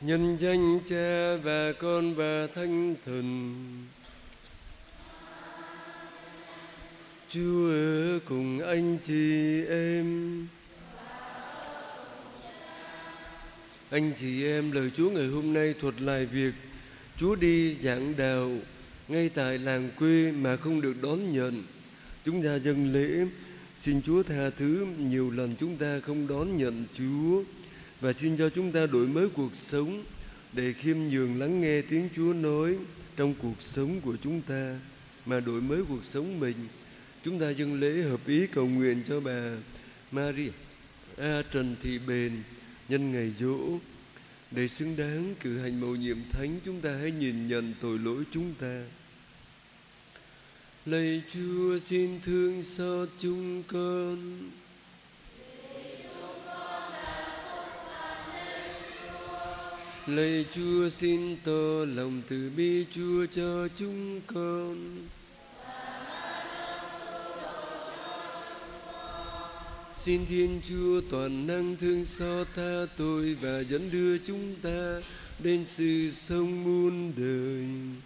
Nhân danh Cha và Con và Thánh Thần. Chúa ở cùng anh chị em. Anh chị em, lời Chúa ngày hôm nay thuật lại việc Chúa đi giảng đạo ngay tại làng quê mà không được đón nhận. Chúng ta dâng lễ, xin Chúa tha thứ nhiều lần chúng ta không đón nhận Chúa, và xin cho chúng ta đổi mới cuộc sống để khiêm nhường lắng nghe tiếng Chúa nói trong cuộc sống của chúng ta, mà đổi mới cuộc sống mình. Chúng ta dâng lễ hợp ý cầu nguyện cho bà Maria Trần Thị Bền nhân ngày giỗ. Để xứng đáng cử hành mầu nhiệm thánh, chúng ta hãy nhìn nhận tội lỗi chúng ta. Lạy Chúa, xin thương xót chúng con. Lạy Chúa, xin tỏ lòng từ bi Chúa cho chúng con. Xin Thiên Chúa toàn năng thương xót tha tội và dẫn đưa chúng ta đến sự sống muôn đời.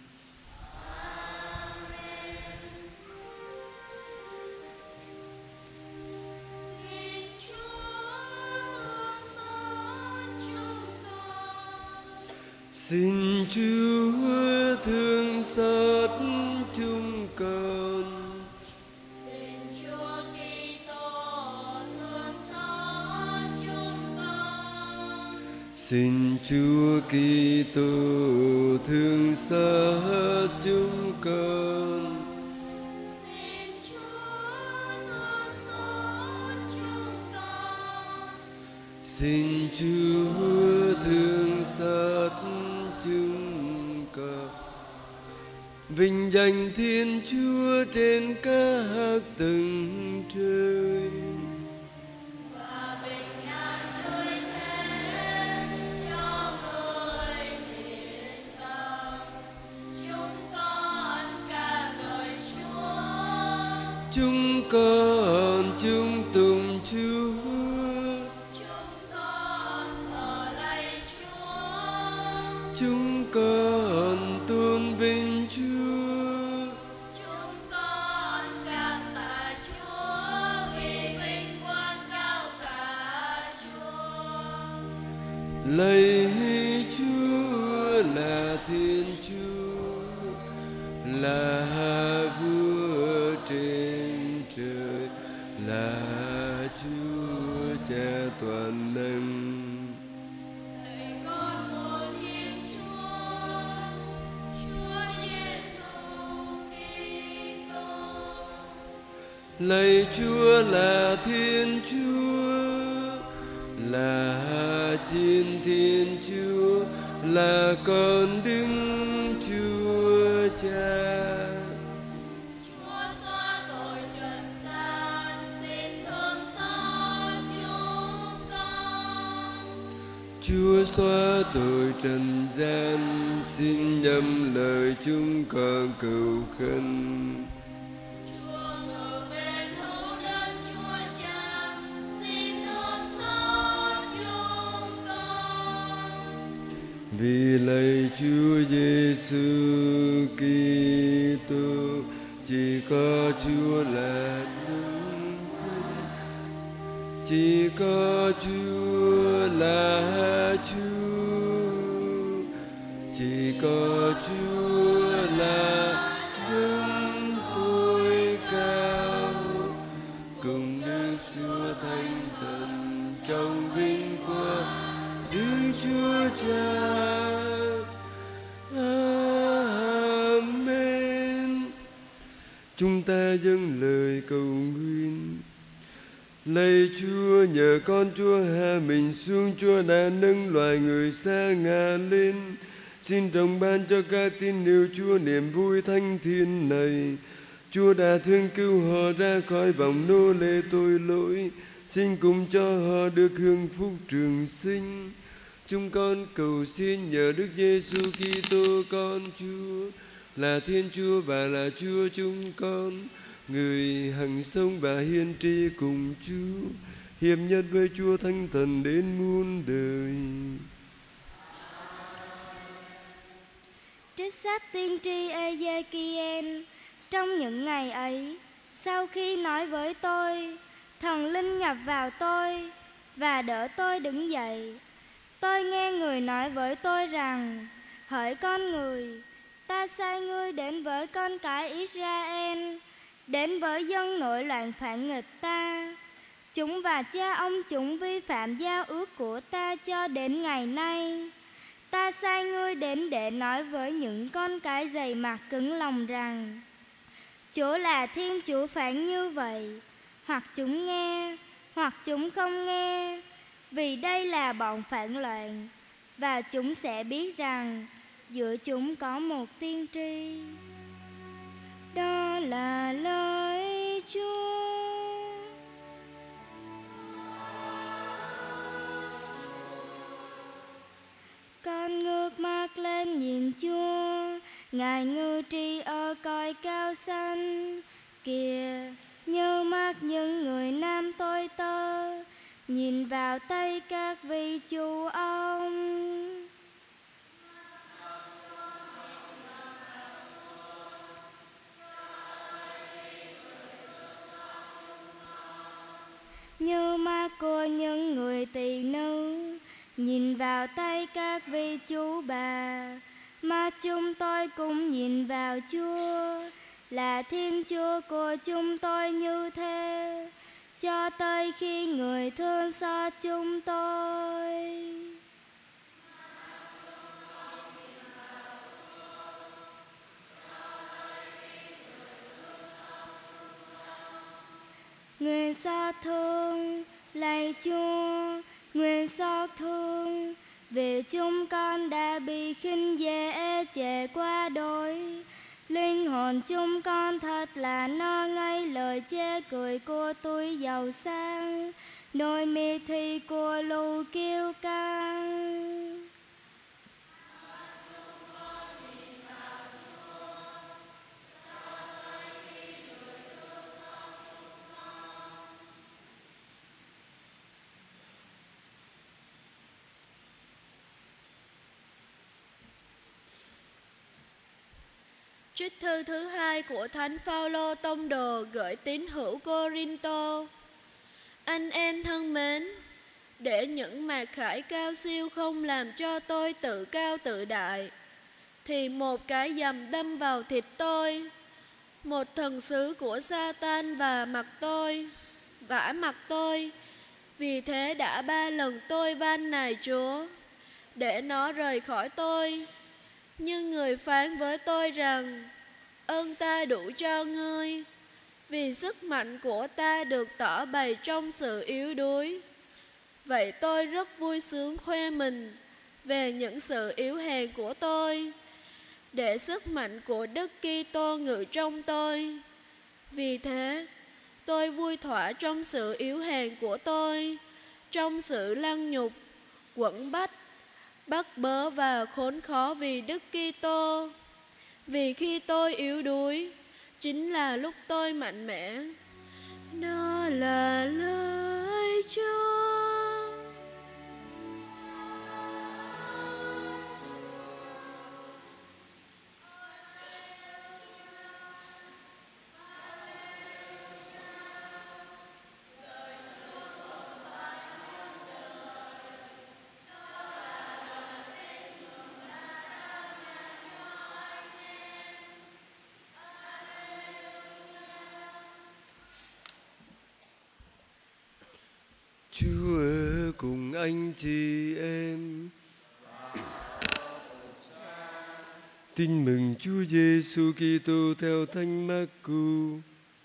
Xin Chúa thương xót chúng con. Xin Chúa Kitô thương xót chúng con. Xin Chúa Kitô thương xót chúng con. Xin Chúa thương xót chúng con. Xin Chúa thương xót chúng con. Vinh danh Thiên Chúa trên các tầng trời, Và bình an dưới thế cho người thiện tâm. Chúng con ca ngợi Chúa. chúng con chung tùng Chúa. Chúng con thờ lạy Chúa. Chúng con tôn vinh Chúa. Chúng con cảm tạ Chúa vì vinh quang cao cả Chúa. Lạy Chúa là Thiên Chúa, là Vua trên trời, là Chúa Cha toàn năng. Lạy con một Thiên Chúa, Chúa Giêsu Kitô. Lạy Chúa là Thiên Chúa, là Thiên Chúa, là con Đức Chúa Cha. Chúa xóa tội trần gian, xin thương xót chúng con. Chúa xóa tội trần gian, xin nhậm lời chúng con cầu khẩn. Chúa ngự bên hữu Đức Chúa Cha, xin thương xót chúng con. Vì lạy Chúa Giêsu Kitô, chỉ có Chúa là Đức, chỉ có Chúa là Chúa, chỉ có Chúa là Đức tối cao, cùng Đức Chúa Thánh Thần trong vinh quang Đức Chúa Cha. Amen. Chúng ta dâng lời cầu nguyện. Lạy Chúa, nhờ con Chúa hạ mình xuống, Chúa đã nâng loài người xa ngã lên. Xin đồng ban cho các tín hữu Chúa niềm vui thanh thiên này. Chúa đã thương cứu họ ra khỏi vòng nô lệ tội lỗi. Xin cùng cho họ được hưởng phúc trường sinh. Chúng con cầu xin nhờ Đức Giêsu Kitô con Chúa, là Thiên Chúa và là Chúa chúng con, người hằng sống và hiên tri cùng Chúa, hiệp nhất với Chúa Thánh Thần đến muôn đời. Trích sách tiên tri Ê-giê-ki-en. Trong những ngày ấy, sau khi nói với tôi, thần linh nhập vào tôi và đỡ tôi đứng dậy. Tôi nghe người nói với tôi rằng: hỡi con người, ta sai ngươi đến với con cái Israel, đến với dân nổi loạn phản nghịch ta. Chúng và cha ông chúng vi phạm giao ước của ta cho đến ngày nay. Ta sai ngươi đến để nói với những con cái dày mặt cứng lòng rằng: Chúa là Thiên Chúa phán như vậy. Hoặc chúng nghe, hoặc chúng không nghe, vì đây là bọn phản loạn. Và chúng sẽ biết rằng giữa chúng có một tiên tri. Đó là lời Chúa. Con ngước mắt lên nhìn Chúa, Ngài ngự trị ở cõi cao xanh. Kìa, như mắt những người nam tôi tơ, nhìn vào tay các vị chủ ông. Như mắt của những người tỳ nữ, nhìn vào tay các vị chú bà. Mà chúng tôi cũng nhìn vào Chúa, là Thiên Chúa của chúng tôi như thế, cho tới khi người thương xót chúng tôi. Nguyện xót thương, lạy Chúa, nguyện xót thương, vì chúng con đã bị khinh dễ chệ quá đỗi. Linh hồn chúng con thật là no ngây lời chê cười của túi giàu sang, đôi mi thị của lù kiêu căng. Trích thư thứ 2 của Thánh Phaolô tông đồ gửi tín hữu Cô-rin-tô. Anh em thân mến, để những mặc khải cao siêu không làm cho tôi tự cao tự đại, thì một cái dầm đâm vào thịt tôi, một thần sứ của Sa-tan vả mặt tôi. Vì thế đã 3 lần tôi van nài Chúa để nó rời khỏi tôi. Nhưng người phán với tôi rằng: ơn ta đủ cho ngươi, vì sức mạnh của ta được tỏ bày trong sự yếu đuối. Vậy tôi rất vui sướng khoe mình về những sự yếu hèn của tôi, để sức mạnh của Đức Kitô ngự trong tôi. Vì thế, tôi vui thỏa trong sự yếu hèn của tôi, trong sự lăng nhục, quẫn bách, bắt bớ và khốn khó vì Đức Kitô. Vì khi tôi yếu đuối, chính là lúc tôi mạnh mẽ. Đó là lời Chúa. Chúa ở cùng anh chị em. Tin mừng Chúa Giêsu Kitô theo Thánh Mác-cu.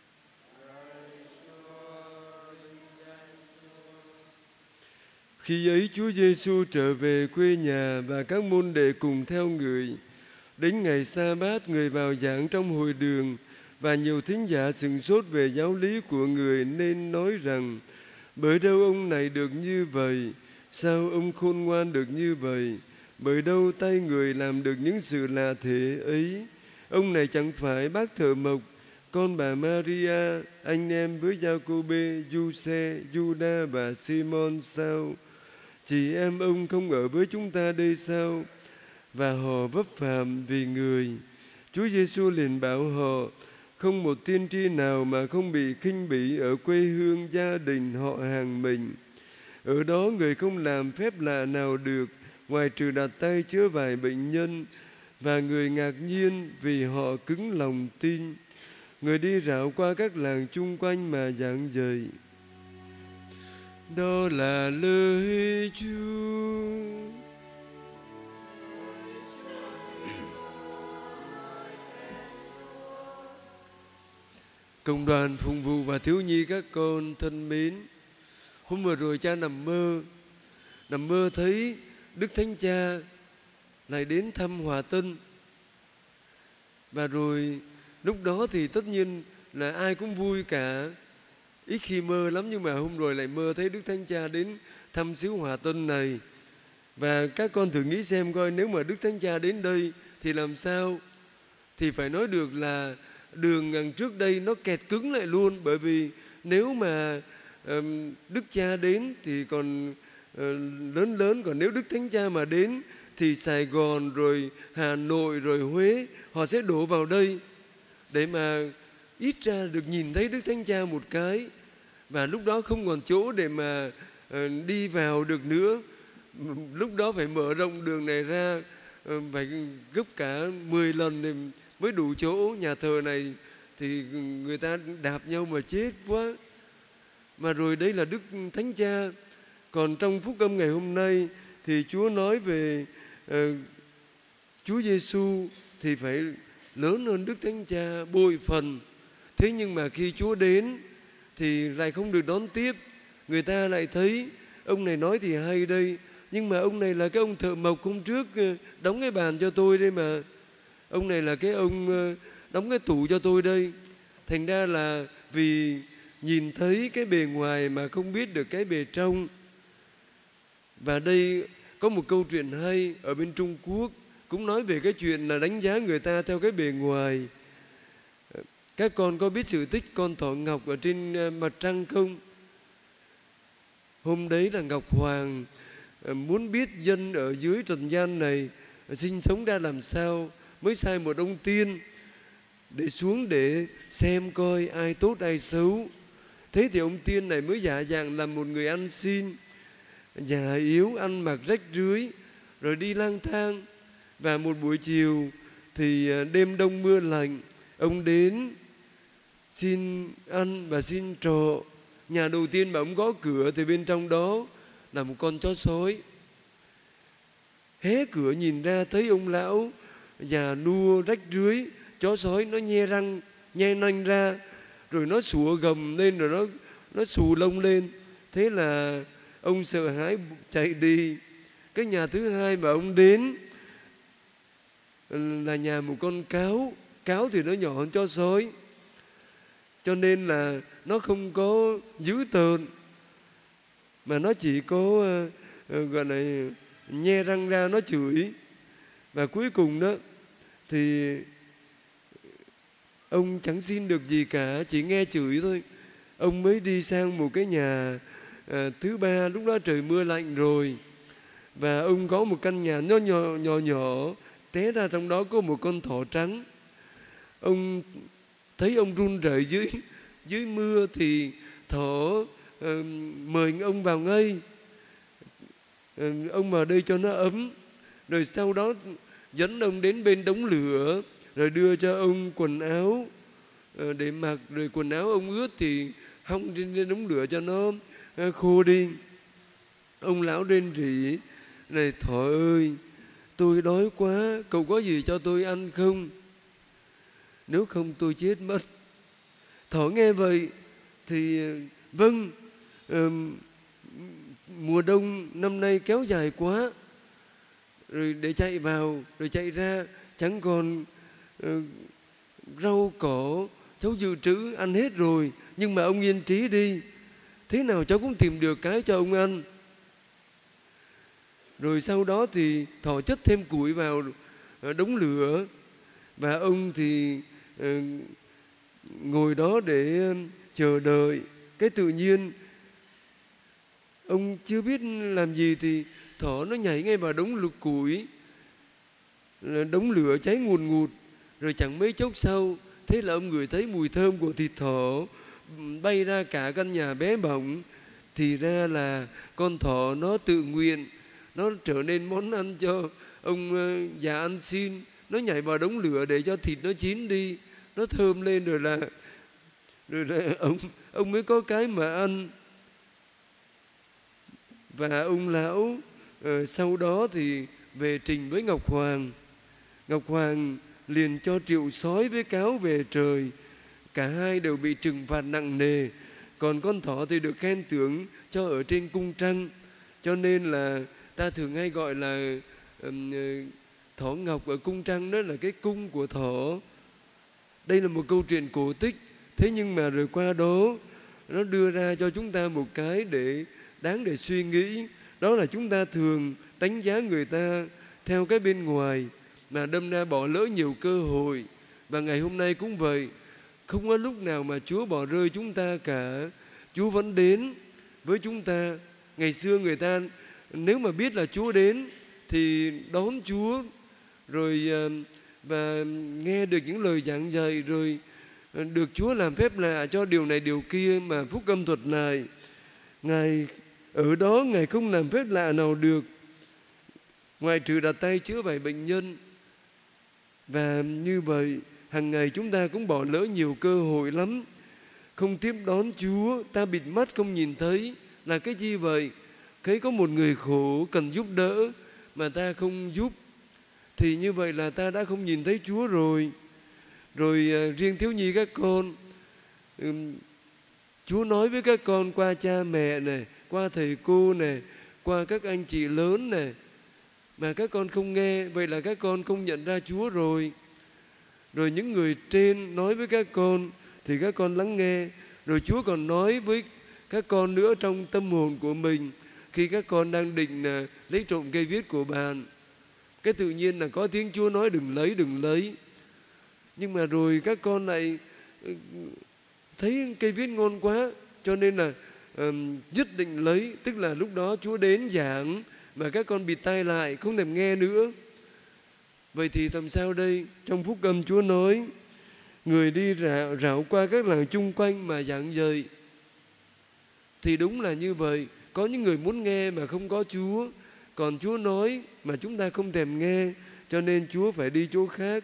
Khi ấy Chúa Giêsu trở về quê nhà và các môn đệ cùng theo người. Đến ngày Sa-bát, người vào giảng trong hội đường, và nhiều thính giả sửng sốt về giáo lý của người, nên nói rằng: bởi đâu ông này được như vậy? Sao ông khôn ngoan được như vậy? Bởi đâu tay người làm được những sự lạ thế ấy? Ông này chẳng phải bác thợ mộc, con bà Maria, anh em với Giacôbê, Giuse, Giuđa và Simon sao? Chị em ông không ở với chúng ta đây sao? và họ vấp phạm vì người. Chúa Giêsu liền bảo họ, không một tiên tri nào mà không bị khinh bỉ ở quê hương, gia đình, họ hàng mình. Ở đó người không làm phép lạ nào được, ngoài trừ đặt tay chữa vài bệnh nhân, và người ngạc nhiên vì họ cứng lòng tin. Người đi rảo qua các làng chung quanh mà giảng dạy. Đó là lời Chúa. Cộng đoàn phụng vụ và thiếu nhi các con thân mến, hôm vừa rồi cha nằm mơ thấy Đức Thánh Cha lại đến thăm Hòa Tân. Và rồi lúc đó thì tất nhiên là ai cũng vui cả, ít khi mơ lắm, nhưng mà hôm rồi lại mơ thấy Đức Thánh Cha đến thăm xứ Hòa Tân này. Và các con thử nghĩ xem coi, nếu mà Đức Thánh Cha đến đây thì làm sao? Thì phải nói được là đường gần trước đây nó kẹt cứng lại luôn. Bởi vì nếu mà Đức Cha đến thì còn lớn, còn nếu Đức Thánh Cha mà đến thì Sài Gòn rồi Hà Nội rồi Huế họ sẽ đổ vào đây để mà ít ra được nhìn thấy Đức Thánh Cha một cái. Và lúc đó không còn chỗ để mà đi vào được nữa. Lúc đó phải mở rộng đường này ra, phải gấp cả 10 lần để mới đủ chỗ. Nhà thờ này thì người ta đạp nhau mà chết quá. Mà rồi đây là Đức Thánh Cha. Còn trong phúc âm ngày hôm nay thì Chúa nói về Chúa Giêsu thì phải lớn hơn Đức Thánh Cha bội phần. Thế nhưng mà khi Chúa đến thì lại không được đón tiếp. Người ta lại thấy ông này nói thì hay đây, nhưng mà ông này là cái ông thợ mộc hôm trước đóng cái bàn cho tôi đây mà. Ông này là cái ông đóng cái tủ cho tôi đây. Thành ra là vì nhìn thấy cái bề ngoài mà không biết được cái bề trong. Và đây có một câu chuyện hay ở bên Trung Quốc cũng nói về cái chuyện là đánh giá người ta theo cái bề ngoài. Các con có biết sự tích con thỏ ngọc ở trên mặt trăng không? Hôm đấy là Ngọc Hoàng muốn biết dân ở dưới trần gian này sinh sống ra làm sao, mới sai một ông tiên để xuống để xem coi ai tốt ai xấu. Thế thì ông tiên này mới giả dạng làm một người ăn xin, già yếu, ăn mặc rách rưới, rồi đi lang thang. Và một buổi chiều thì đêm đông mưa lạnh, ông đến xin ăn và xin trọ. Nhà đầu tiên mà ông gõ cửa thì bên trong đó là một con chó sói. Hé cửa nhìn ra thấy ông lão già nua rách rưới, chó sói nó nhe răng nhe nanh ra, rồi nó sủa gầm lên, rồi nó xù lông lên. Thế là ông sợ hãi chạy đi. Cái nhà thứ hai mà ông đến là nhà một con cáo. Cáo thì nó nhỏ hơn chó sói, cho nên là nó không có dữ tợn, mà nó chỉ có gọi là nhe răng ra nó chửi. Và cuối cùng đó thì ông chẳng xin được gì cả, chỉ nghe chửi thôi. Ông mới đi sang một cái nhà thứ ba, lúc đó trời mưa lạnh rồi. Và ông có một căn nhà nhỏ, té ra trong đó có một con thỏ trắng. Ông thấy ông run rẩy dưới mưa thì thỏ mời ông vào ngay. Ông vào đây cho nó ấm. Rồi sau đó dẫn ông đến bên đống lửa, rồi đưa cho ông quần áo để mặc. Rồi quần áo ông ướt thì hong trên đống lửa cho nó khô đi. Ông lão rên rỉ: "Này thỏ ơi, tôi đói quá, cậu có gì cho tôi ăn không? Nếu không tôi chết mất." Thỏ nghe vậy thì vâng, mùa đông năm nay kéo dài quá, rồi để chạy vào rồi chạy ra chẳng còn rau cỏ, cháu dự trữ ăn hết rồi. Nhưng mà ông yên trí đi, thế nào cháu cũng tìm được cái cho ông ăn. Rồi sau đó thì thỏ chất thêm củi vào đống lửa, và ông thì ngồi đó để chờ đợi. Cái tự nhiên ông chưa biết làm gì thì thỏ nó nhảy ngay vào đống lục củi. đống lửa cháy ngùn ngụt. Rồi chẳng mấy chốc sau, thế là ông ngửi thấy mùi thơm của thịt thỏ bay ra cả căn nhà bé bỏng. Thì ra là con thỏ nó tự nguyện, nó trở nên món ăn cho ông già ăn xin. Nó nhảy vào đống lửa để cho thịt nó chín đi, nó thơm lên, rồi là ông mới có cái mà ăn. Và ông lão sau đó thì về trình với Ngọc Hoàng. Ngọc Hoàng liền cho triệu sói với cáo về trời. Cả hai đều bị trừng phạt nặng nề. Còn con thỏ thì được khen thưởng cho ở trên cung trăng. Cho nên là ta thường hay gọi là thỏ ngọc ở cung trăng, đó là cái cung của thỏ. Đây là một câu chuyện cổ tích. Thế nhưng mà rồi qua đó nó đưa ra cho chúng ta một cái đáng để suy nghĩ. Đó là chúng ta thường đánh giá người ta theo cái bên ngoài, mà đâm ra bỏ lỡ nhiều cơ hội. Và ngày hôm nay cũng vậy. Không có lúc nào mà Chúa bỏ rơi chúng ta cả. Chúa vẫn đến với chúng ta. Ngày xưa người ta nếu mà biết là Chúa đến thì đón Chúa, rồi và nghe được những lời giảng dạy, rồi được Chúa làm phép lạ cho điều này điều kia mà Phúc Âm thuật lại. Ngài ở đó, Ngài không làm phép lạ nào được, ngoại trừ đặt tay chữa vài bệnh nhân. Và như vậy, hàng ngày chúng ta cũng bỏ lỡ nhiều cơ hội lắm. Không tiếp đón Chúa, ta bịt mắt không nhìn thấy là cái gì vậy? Thấy có một người khổ cần giúp đỡ mà ta không giúp, thì như vậy là ta đã không nhìn thấy Chúa rồi. Rồi riêng thiếu nhi các con, Chúa nói với các con qua cha mẹ này, qua thầy cô này, qua các anh chị lớn này, mà các con không nghe, vậy là các con không nhận ra Chúa rồi. Rồi những người trên nói với các con thì các con lắng nghe. Rồi Chúa còn nói với các con nữa trong tâm hồn của mình, khi các con đang định lấy trộm cây viết của bạn. Cái tự nhiên là có tiếng Chúa nói đừng lấy. Nhưng mà rồi các con lại thấy cây viết ngon quá, cho nên là nhất định lấy. Tức là lúc đó Chúa đến giảng mà các con bịt tai lại, không thèm nghe nữa. Vậy thì làm sao đây? Trong Phúc Âm Chúa nói, người đi rảo qua các làng chung quanh mà giảng dạy. Thì đúng là như vậy. Có những người muốn nghe mà không có Chúa. Còn Chúa nói mà chúng ta không thèm nghe, cho nên Chúa phải đi chỗ khác.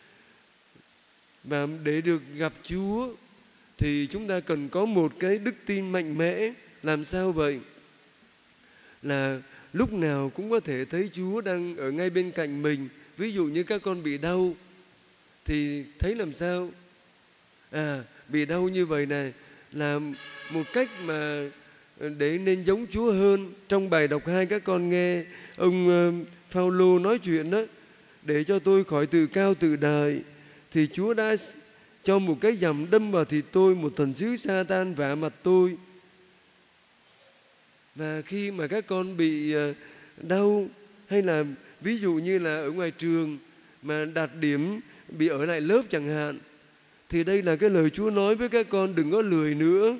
Và để được gặp Chúa thì chúng ta cần có một cái đức tin mạnh mẽ. Làm sao vậy? Là lúc nào cũng có thể thấy Chúa đang ở ngay bên cạnh mình. Ví dụ như các con bị đau thì thấy làm sao? Bị đau như vậy này là một cách mà để nên giống Chúa hơn. Trong bài đọc 2 các con nghe ông Phaolô nói chuyện đó: để cho tôi khỏi tự cao tự đại, thì Chúa đã cho một cái dầm đâm vào thịt tôi, một thần sứ Sa-tan vả mặt tôi. Và khi mà các con bị đau, hay là ví dụ như là ở ngoài trường mà đạt điểm bị ở lại lớp chẳng hạn, thì đây là cái lời Chúa nói với các con: đừng có lười nữa.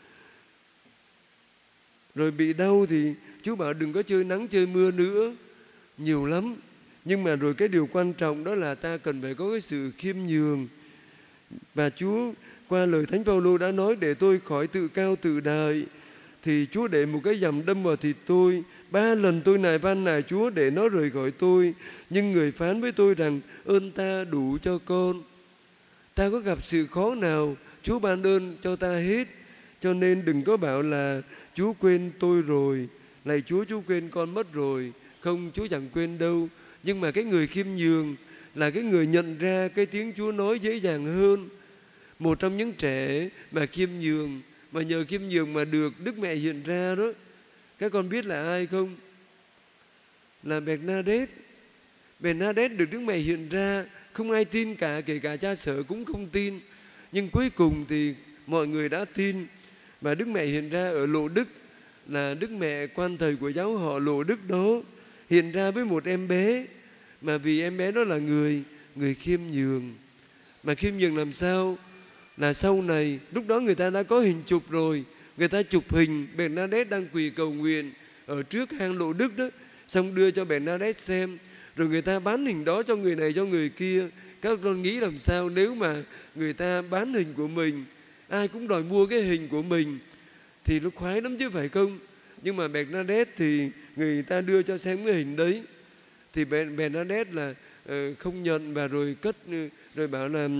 Rồi bị đau thì Chúa bảo đừng có chơi nắng chơi mưa nữa. Nhiều lắm. Nhưng mà rồi cái điều quan trọng đó là ta cần phải có cái sự khiêm nhường. Và Chúa qua lời Thánh Phaolô đã nói: để tôi khỏi tự cao tự đại, thì Chúa để một cái dầm đâm vào thịt tôi. 3 lần tôi nài van nài Chúa để nó rời khỏi tôi, nhưng người phán với tôi rằng ơn ta đủ cho con. Ta có gặp sự khó nào, Chúa ban ơn cho ta hết. Cho nên đừng có bảo là Chúa quên tôi rồi, lạy Chúa quên con mất rồi. Không, Chúa chẳng quên đâu. Nhưng mà cái người khiêm nhường là cái người nhận ra cái tiếng Chúa nói dễ dàng hơn. Một trong những trẻ mà khiêm nhường, mà nhờ khiêm nhường mà được Đức Mẹ hiện ra đó, các con biết là ai không? Là Bernadette. Bernadette được Đức Mẹ hiện ra, không ai tin cả, kể cả cha xứ cũng không tin. Nhưng cuối cùng thì mọi người đã tin. Và Đức Mẹ hiện ra ở Lộ Đức, là Đức Mẹ quan thầy của giáo họ Lộ Đức đó, hiện ra với một em bé. Mà vì em bé đó là người khiêm nhường. Mà khiêm nhường làm sao? Là sau này, lúc đó người ta đã có hình chụp rồi. Người ta chụp hình Bernadette đang quỳ cầu nguyện ở trước hang Lộ Đức đó, xong đưa cho Bernadette xem. rồi người ta bán hình đó cho người này cho người kia. Các con nghĩ làm sao nếu mà người ta bán hình của mình, ai cũng đòi mua cái hình của mình thì nó khoái lắm chứ phải không? Nhưng mà Bernadette thì người ta đưa cho xem cái hình đấy, thì Bernadette là không nhận và rồi cất, rồi bảo là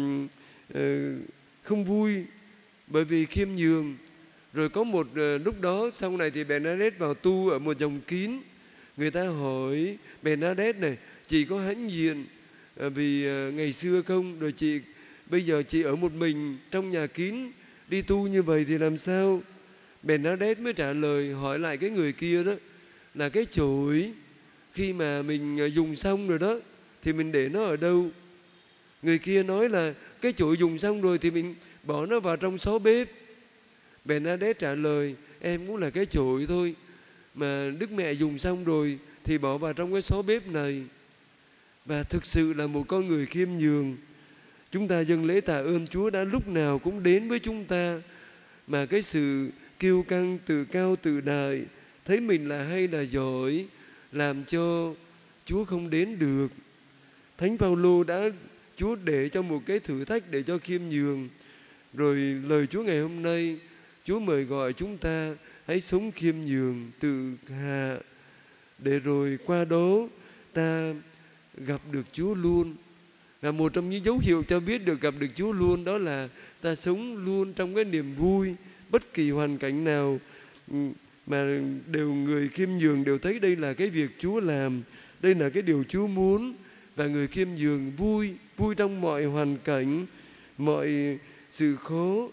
không vui bởi vì khiêm nhường. Rồi có một lúc đó sau này thì Bernadette vào tu ở một dòng kín. Người ta hỏi Bernadette này, chị có hãnh diện vì ngày xưa không? Rồi chị bây giờ chị ở một mình trong nhà kín đi tu như vậy thì làm sao? Bernadette mới trả lời hỏi lại cái người kia đó là cái chổi khi mà mình dùng xong rồi đó thì mình để nó ở đâu? Người kia nói là cái chổi dùng xong rồi thì mình bỏ nó vào trong xó bếp. Bernadette trả lời em cũng là cái chổi thôi, mà Đức Mẹ dùng xong rồi thì bỏ vào trong cái xó bếp này. Và thực sự là một con người khiêm nhường. Chúng ta dâng lễ tạ ơn Chúa đã lúc nào cũng đến với chúng ta, mà cái sự kiêu căng tự cao tự đại, thấy mình là hay là giỏi, làm cho Chúa không đến được. Thánh Phaolô đã Chúa để cho một cái thử thách để cho khiêm nhường. Rồi lời Chúa ngày hôm nay, Chúa mời gọi chúng ta hãy sống khiêm nhường, tự hạ, để rồi qua đó ta gặp được Chúa luôn. Và một trong những dấu hiệu cho biết được gặp được Chúa luôn đó là ta sống luôn trong cái niềm vui. Bất kỳ hoàn cảnh nào mà đều người khiêm nhường đều thấy đây là cái việc Chúa làm, đây là cái điều Chúa muốn. Và người khiêm nhường vui trong mọi hoàn cảnh, mọi sự khó.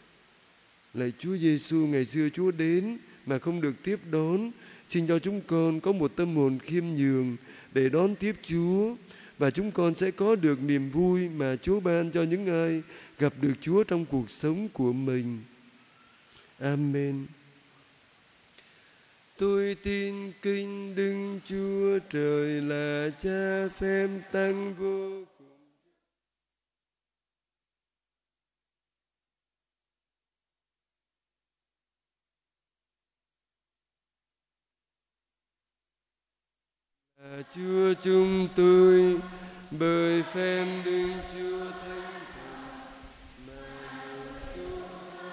Lạy Chúa Giêsu, ngày xưa Chúa đến mà không được tiếp đón, xin cho chúng con có một tâm hồn khiêm nhường để đón tiếp Chúa, và chúng con sẽ có được niềm vui mà Chúa ban cho những ai gặp được Chúa trong cuộc sống của mình. Amen. Tôi tin kính Đức Chúa Trời là Cha phép tánh vô cùng. Là Chúa chúng tôi bởi phép Đức Chúa Thánh Thần mà người chúng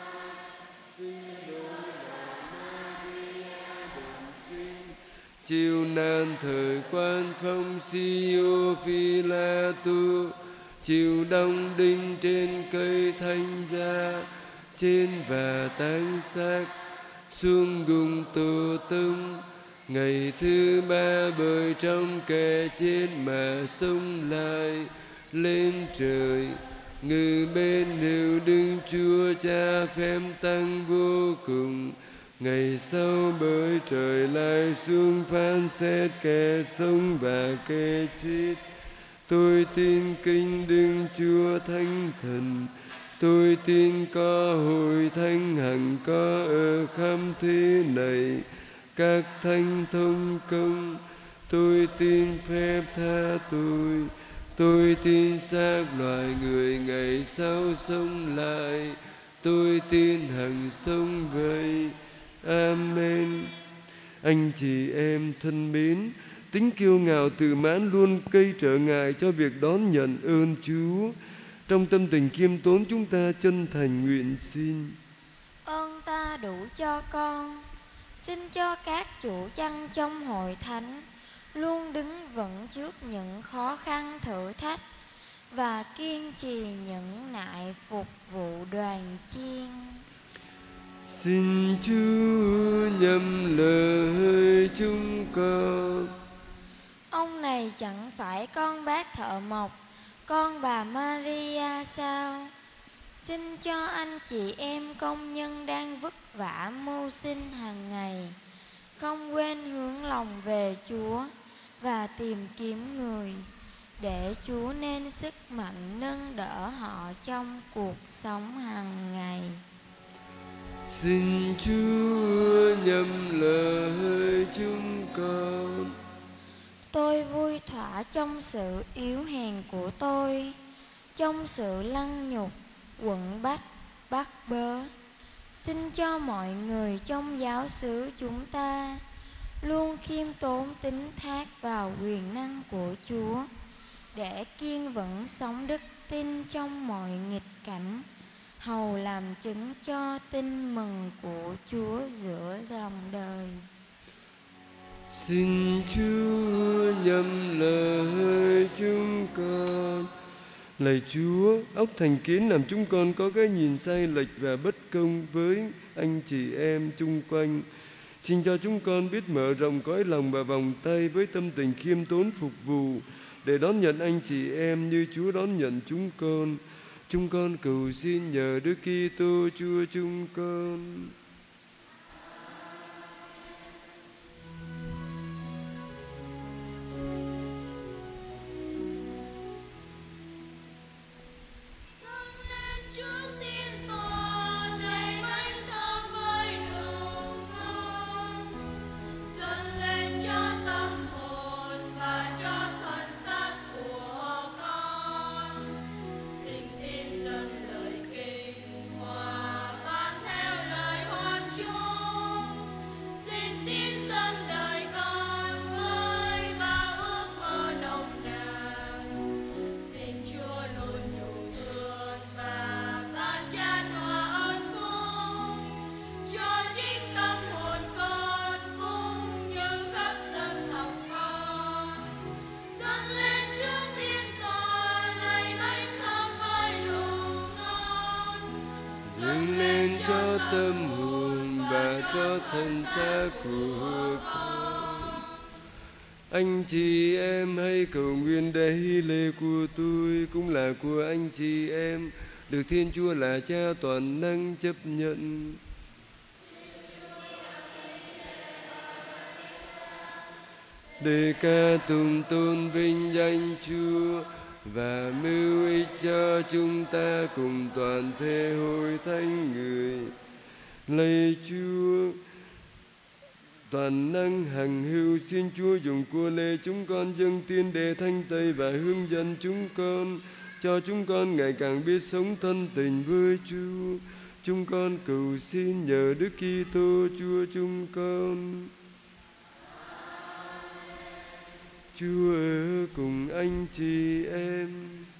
sinh đôi là Maria đồng trinh, chịu nạn thời quan phong Siô Phi-la-tu, chịu đóng đinh trên cây thánh giá, trên và táng xác, xuống ngục tù tông. Ngày thứ ba bởi trong kẻ chết mà sống lại, lên trời ngự bên hữu Đức Chúa Cha phép tánh vô cùng. Ngày sau bởi trời lại xuống phán xét kẻ sống và kẻ chết. Tôi tin kính Đức Chúa Thánh Thần, tôi tin có hội thánh hằng có ở khắp thế này, các thánh thông công. Tôi tin phép tha tôi tin xác loài người ngày sau sống lại, tôi tin hằng sống vậy. Amen. Anh chị em thân mến, tính kiêu ngạo tự mãn luôn gây trở ngại cho việc đón nhận ơn Chúa. Trong tâm tình khiêm tốn, chúng ta chân thành nguyện xin: Ơn ta đủ cho con. Xin cho các chủ chăn trong hội thánh luôn đứng vững trước những khó khăn thử thách và kiên trì nhẫn nại phục vụ đoàn chiên. Xin Chúa nhậm lời chúng con. Ông này chẳng phải con bác thợ mộc, con bà Maria sao? Xin cho anh chị em công nhân đang vất vả mưu sinh hàng ngày không quên hướng lòng về Chúa và tìm kiếm người, để Chúa nên sức mạnh nâng đỡ họ trong cuộc sống hàng ngày. Xin Chúa nhậm lời chúng con. Tôi vui thỏa trong sự yếu hèn của tôi, trong sự lăng nhục, quẫn bách, bắt bớ. Xin cho mọi người trong giáo xứ chúng ta luôn khiêm tốn tín thác vào quyền năng của Chúa, để kiên vững sống đức tin trong mọi nghịch cảnh, hầu làm chứng cho tin mừng của Chúa giữa dòng đời. Xin Chúa nhậm lời chúng con. Lạy Chúa, óc thành kiến làm chúng con có cái nhìn sai lệch và bất công với anh chị em chung quanh. Xin cho chúng con biết mở rộng cõi lòng và vòng tay với tâm tình khiêm tốn phục vụ, để đón nhận anh chị em như Chúa đón nhận chúng con. Chúng con cầu xin nhờ Đức Kitô Chúa chúng con. Dâng lên cho tâm hồn và cho thân xác của con. Anh chị em hãy cầu nguyện để hy lễ của tôi cũng là của anh chị em được Thiên Chúa là Cha toàn năng chấp nhận. Để ca tụng tôn vinh danh Chúa và mưu ích cho chúng ta cùng toàn thể hội thánh người. Lạy Chúa toàn năng hằng hữu, xin Chúa dùng của lễ chúng con dâng tiên để thanh tẩy và hướng dẫn chúng con, cho chúng con ngày càng biết sống thân tình với Chúa. Chúng con cầu xin nhờ Đức Kitô Chúa chúng con. Chúa ở cùng anh chị em.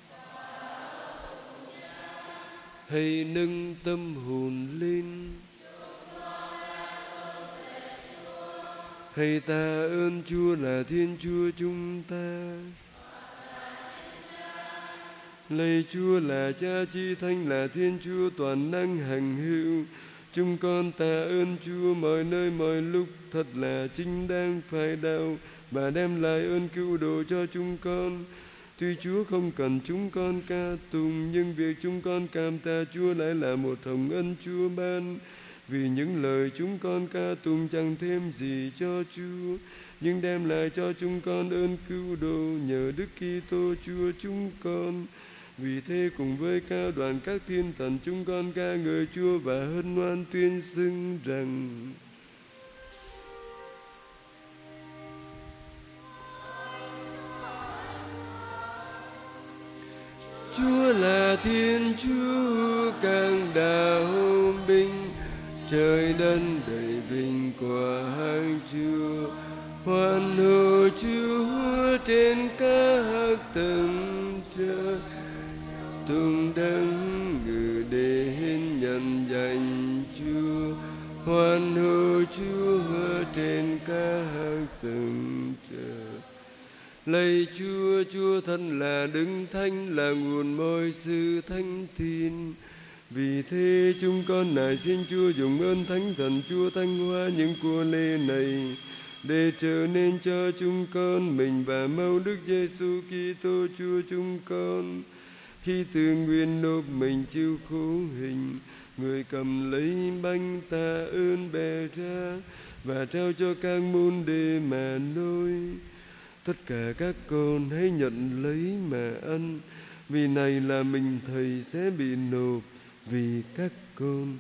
Hãy nâng tâm hồn lên. Hãy tạ ơn Chúa là Thiên Chúa chúng ta. Lạy Chúa là Cha Chí Thánh, là Thiên Chúa toàn năng hằng hữu. Chúng con tạ ơn Chúa mọi nơi mọi lúc, thật là chính đáng phải đạo và đem lại ơn cứu độ cho chúng con. Tuy Chúa không cần chúng con ca tụng, nhưng việc chúng con cảm tạ Chúa lại là một hồng ân Chúa ban. Vì những lời chúng con ca tụng chẳng thêm gì cho Chúa, nhưng đem lại cho chúng con ơn cứu độ nhờ Đức Kitô Chúa chúng con. Vì thế cùng với cao đoàn các thiên thần chúng con ca ngợi Chúa và hân hoan tuyên xưng rằng: Chúa là Thiên Chúa càng đào binh, trời đất đầy vinh quang Chúa. Hoan hô Chúa trên các tầng trời, tung đấng ngự đến nhận danh Chúa. Hoan hô Chúa trên các tầng trời. Lạy Chúa, Chúa thân là Đấng Thánh, là nguồn mọi sự thánh thiện. Vì thế chúng con nài xin Chúa dùng ơn Thánh Thần Chúa thanh hóa những của lễ này, để trở nên cho chúng con mình và mau Đức Giêsu Kitô Chúa chúng con. Khi tự nguyện nộp mình chịu khổ hình, người cầm lấy bánh tạ ơn bẻ ra và trao cho các môn đệ mà nói: Tất cả các con hãy nhận lấy mà ăn, vì này là mình Thầy sẽ bị nộp vì các con.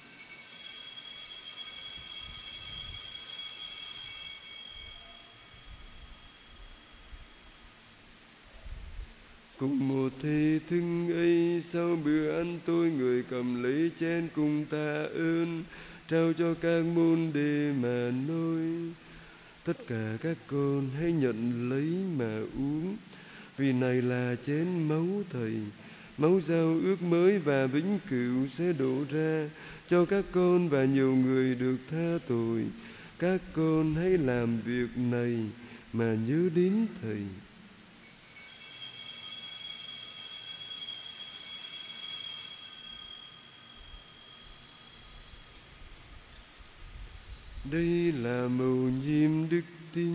Cùng một thế thức ấy, sau bữa ăn tôi, người cầm lấy chén cùng tạ ơn, trao cho các môn đệ mà nói: Tất cả các con hãy nhận lấy mà uống, vì này là chén máu Thầy, máu giao ước mới và vĩnh cửu sẽ đổ ra cho các con và nhiều người được tha tội. Các con hãy làm việc này mà nhớ đến Thầy. Đây là mầu nhiệm đức tin.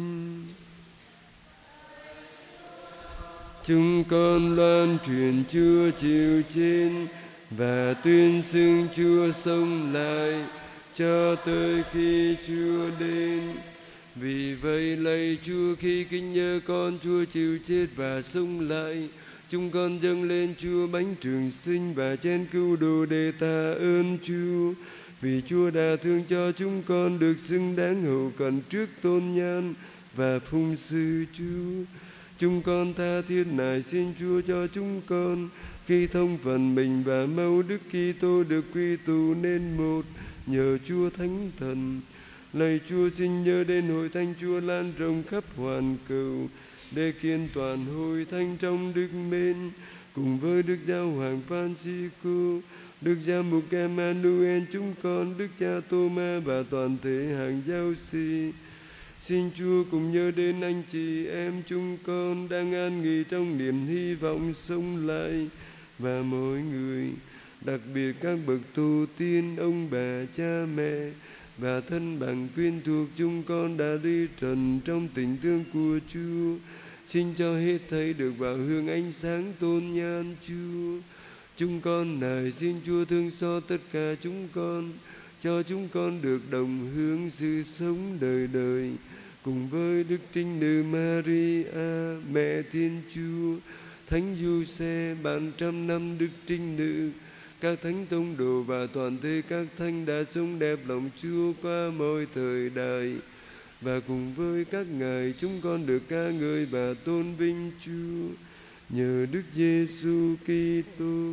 Chúng con loan truyền Chúa chịu trên và tuyên xưng Chúa sống lại cho tới khi Chúa đến. Vì vậy lạy Chúa, khi kính nhớ con Chúa chịu chết và sống lại, chúng con dâng lên Chúa bánh trường sinh và chén cứu độ để tạ ơn Chúa. Vì Chúa đã thương cho chúng con được xứng đáng hầu cận trước tôn nhan và phụng sự Chúa. Chúng con tha thiết nài xin Chúa cho chúng con khi thông phần mình và máu Đức Kitô được quy tụ nên một nhờ Chúa Thánh Thần. Lạy Chúa, xin nhớ đến hội thánh Chúa lan rộng khắp hoàn cầu để kiên toàn hội thánh trong đức mến, cùng với Đức Giáo hoàng Francisco, Đức Giám mục Emmanuel chúng con, Đức cha Tô-ma và toàn thể hàng giáo sĩ. Xin Chúa cùng nhớ đến anh chị em chúng con đang an nghỉ trong niềm hy vọng sống lại, và mọi người, đặc biệt các bậc tổ tiên, ông bà, cha mẹ và thân bằng quyến thuộc chúng con đã đi trần trong tình thương của Chúa. Xin cho hết thảy được vào hương ánh sáng tôn nhan Chúa. Chúng con nài xin Chúa thương xót tất cả chúng con, cho chúng con được đồng hướng sự sống đời đời cùng với Đức Trinh Nữ Maria, Mẹ Thiên Chúa, Thánh Giuse, bạn trăm năm Đức Trinh Nữ, các thánh tông đồ và toàn thể các thánh đã sống đẹp lòng Chúa qua mọi thời đại. Và cùng với các ngài chúng con được ca ngợi và tôn vinh Chúa nhờ Đức Giêsu Kitô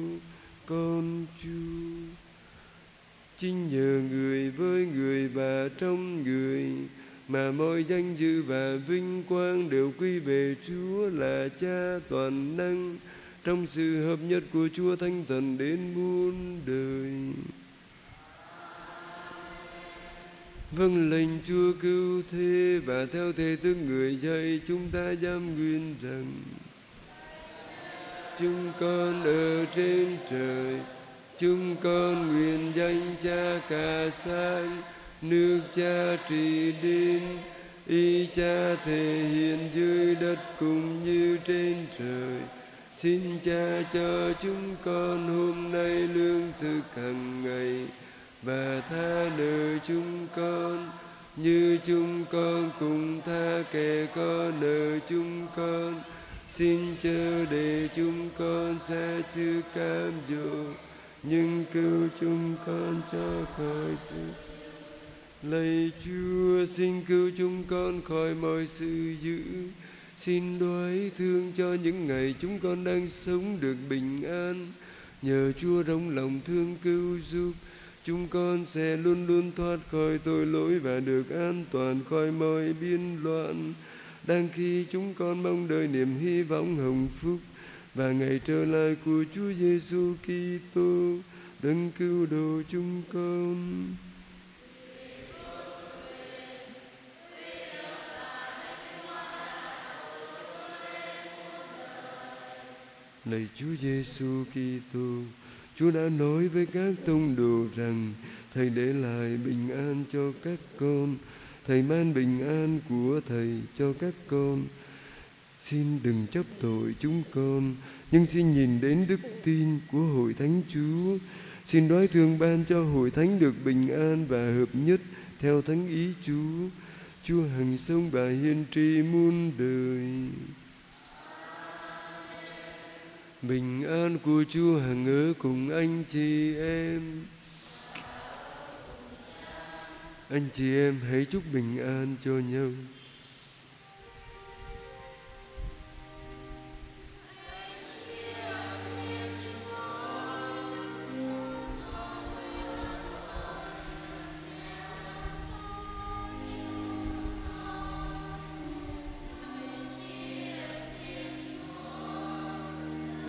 con Chúa. Chính nhờ người với người và trong người mà mọi danh dự và vinh quang đều quy về Chúa là Cha toàn năng, trong sự hợp nhất của Chúa Thánh Thần đến muôn đời. Vâng lệnh Chúa cứu thế, và theo thể thức người dạy chúng ta dám nguyện rằng: chúng con ở trên trời, chúng con nguyện danh Cha cả sáng, nước Cha trị đến, ý Cha thể hiện dưới đất cũng như trên trời. Xin Cha cho chúng con hôm nay lương thực hàng ngày, và tha nợ chúng con như chúng con cùng tha kẻ có nợ chúng con. Xin chớ để chúng con sa trước cám dỗ, nhưng cứu chúng con cho khỏi sự. Lạy Chúa, xin cứu chúng con khỏi mọi sự dữ. Xin đoái thương cho những ngày chúng con đang sống được bình an. Nhờ Chúa rộng lòng thương cứu giúp, chúng con sẽ luôn luôn thoát khỏi tội lỗi và được an toàn khỏi mọi biên loạn. Đang khi chúng con mong đợi niềm hy vọng hồng phúc và ngày trở lại của Chúa Giêsu Kitô, đấng cứu độ chúng con. Lạy Chúa Giêsu Kitô, Chúa đã nói với các tông đồ rằng Thầy để lại bình an cho các con. Thầy ban bình an của Thầy cho các con. Xin đừng chấp tội chúng con, nhưng xin nhìn đến đức tin của Hội Thánh Chúa. Xin đoái thương ban cho Hội Thánh được bình an và hợp nhất theo thánh ý Chúa. Chúa hằng sống và hiên tri muôn đời. Bình an của Chúa hằng ở cùng anh chị em. Anh chị em hãy chúc bình an cho nhau.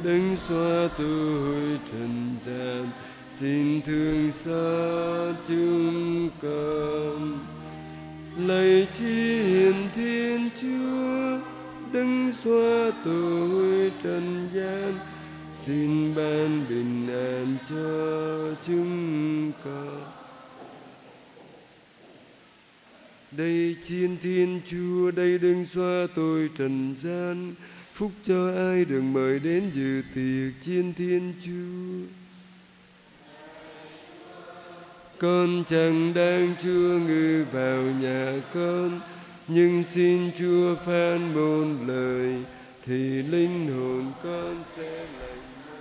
Đấng xóa tội trần gian, xin thương xót chúng con. Lạy Chi Hiền Thiên Chúa, Đấng xóa tội trần gian, xin ban bình an cho chúng con. Đây Chiên Thiên Chúa, đây Đấng xóa tội trần gian, phúc cho ai được mời đến dự tiệc Chiên Thiên Chúa. Con chẳng đang Chúa ngự vào nhà con, nhưng xin Chúa phán một lời thì linh hồn con sẽ lành.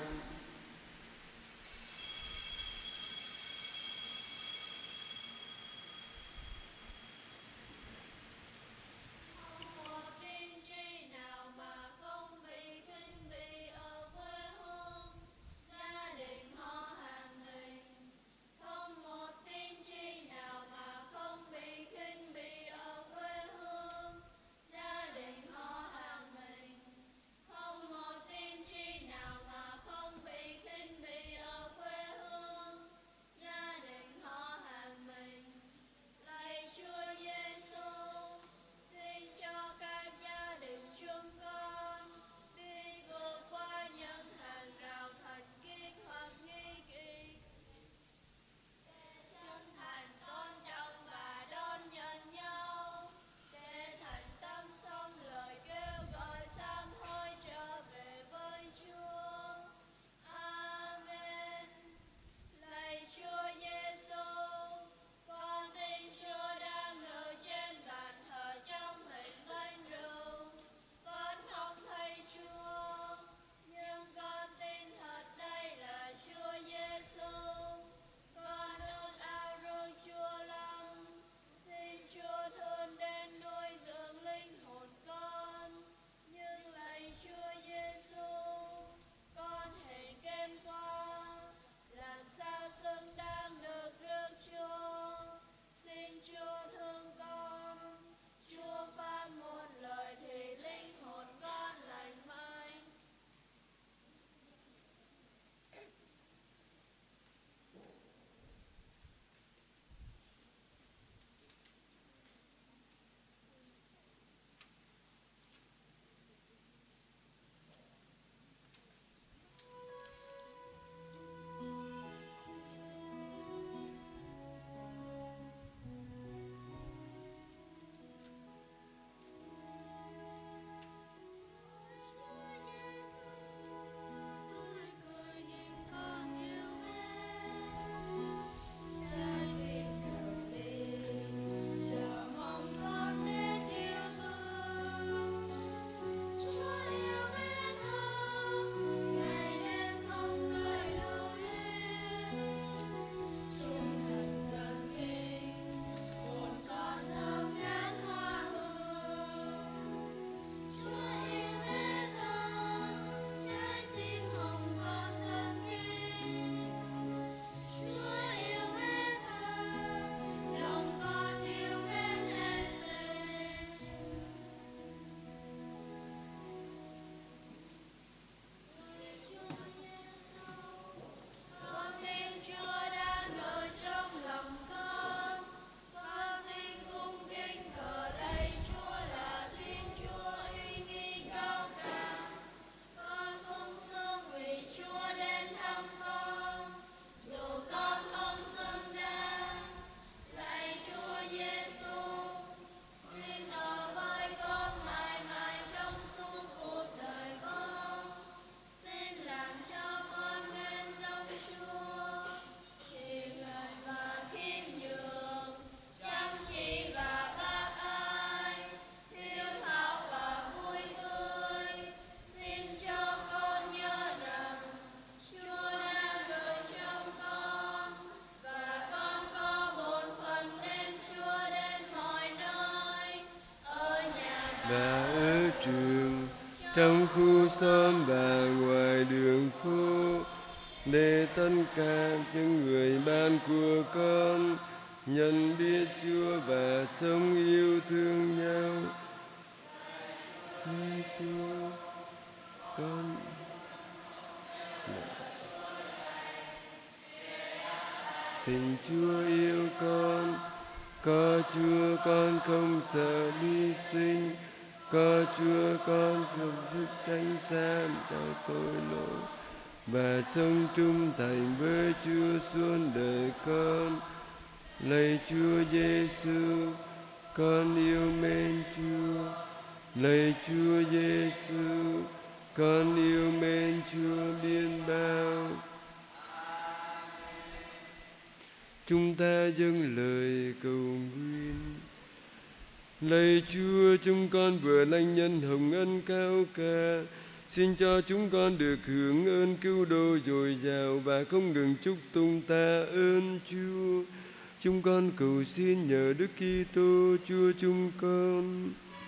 và ở trường, trong khu xóm và ngoài đường phố, để tất cả những người bạn của con nhận biết Chúa và sống yêu thương nhau. Giêsu, con tình Chúa yêu con. Có Chúa con không sợ hy sinh, có Chúa con không giúp tránh xa cho tội lỗi, và sống trung thành với Chúa suốt đời con. Lạy Chúa Giêsu, con yêu mến Chúa. Lạy Chúa Giêsu, con yêu mến Chúa biết bao. Chúng ta dâng lời cầu nguyện. Lạy Chúa, chúng con vừa lãnh nhân hồng ân cao cả, xin cho chúng con được hưởng ơn cứu độ dồi dào và không ngừng chúc tụng tạ ơn Chúa. Chúng con cầu xin nhờ Đức Kitô Chúa chúng con.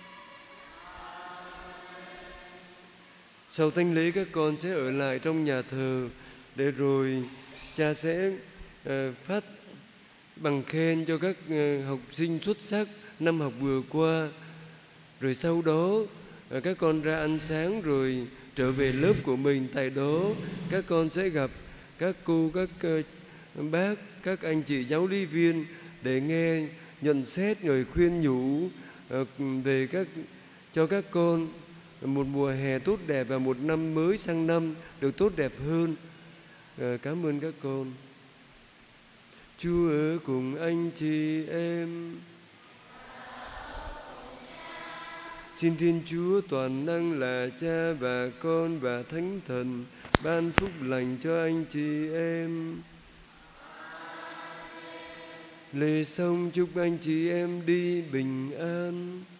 Sau thánh lễ, các con sẽ ở lại trong nhà thờ để rồi cha sẽ phát bằng khen cho các học sinh xuất sắc năm học vừa qua. Rồi sau đó các con ra ăn sáng rồi trở về lớp của mình. Tại đó các con sẽ gặp các cô, các bác, các anh chị giáo lý viên để nghe nhận xét rồi khuyên nhủ về cho các con một mùa hè tốt đẹp và một năm mới sang năm được tốt đẹp hơn. Cảm ơn các con. Chúa ở cùng anh chị em. Xin Thiên Chúa toàn năng là Cha và Con và Thánh Thần ban phúc lành cho anh chị em. Lễ xong chúc anh chị em đi bình an.